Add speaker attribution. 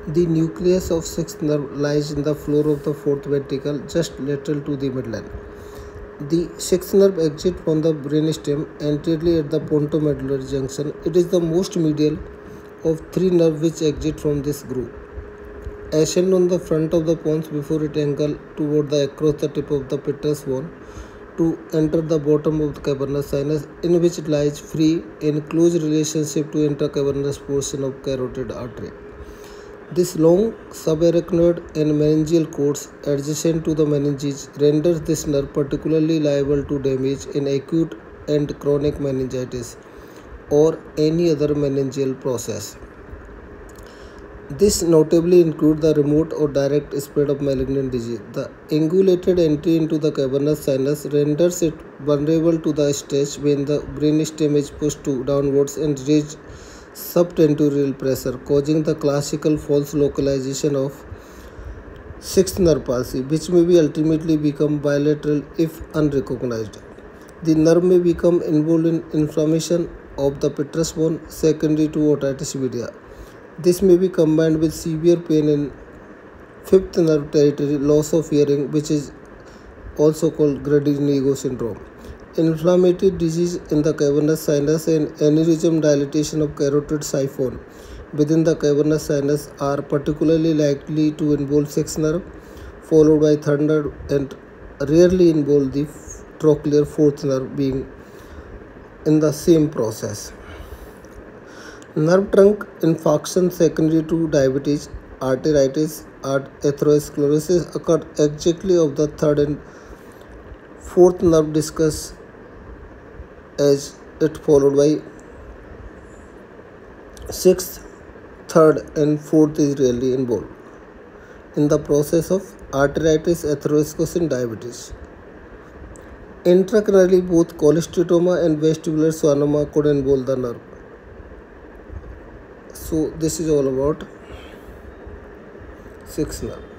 Speaker 1: The nucleus of sixth nerve lies in the floor of the fourth ventricle, just lateral to the midline. The sixth nerve exits from the brainstem anteriorly at the pontomedullary junction. It is the most medial of three nerves which exit from this group. Ascend on the front of the pons before it angle toward the across the tip of the petrous bone to enter the bottom of the cavernous sinus, in which it lies free in close relationship to intracavernous portion of carotid artery. This long subarachnoid and meningeal cords adjacent to the meninges renders this nerve particularly liable to damage in acute and chronic meningitis or any other meningeal process. This notably includes the remote or direct spread of malignant disease. The angulated entry into the cavernous sinus renders it vulnerable to the stretch when the brainstem is pushed downwards and raised subtentorial pressure, causing the classical false localization of sixth nerve palsy, which may be ultimately become bilateral if unrecognized. The nerve may become involved in inflammation of the petrous bone secondary to otitis media. This may be combined with severe pain in fifth nerve territory, loss of hearing, which is also called Grady-Negro syndrome. Inflammatory disease in the cavernous sinus and aneurysm dilatation of carotid siphon within the cavernous sinus are particularly likely to involve sixth nerve, followed by third nerve, and rarely involve the trochlear fourth nerve being in the same process. Nerve trunk infarction secondary to diabetes, arteritis, atherosclerosis occur exactly of the third and fourth nerve discussed as it followed by sixth, third and fourth is rarely involved in the process of arteritis, atherosclerosis and diabetes. Intracranially, both cholesteatoma and vestibular schwannoma could involve the nerve. So this is all about sixth nerve.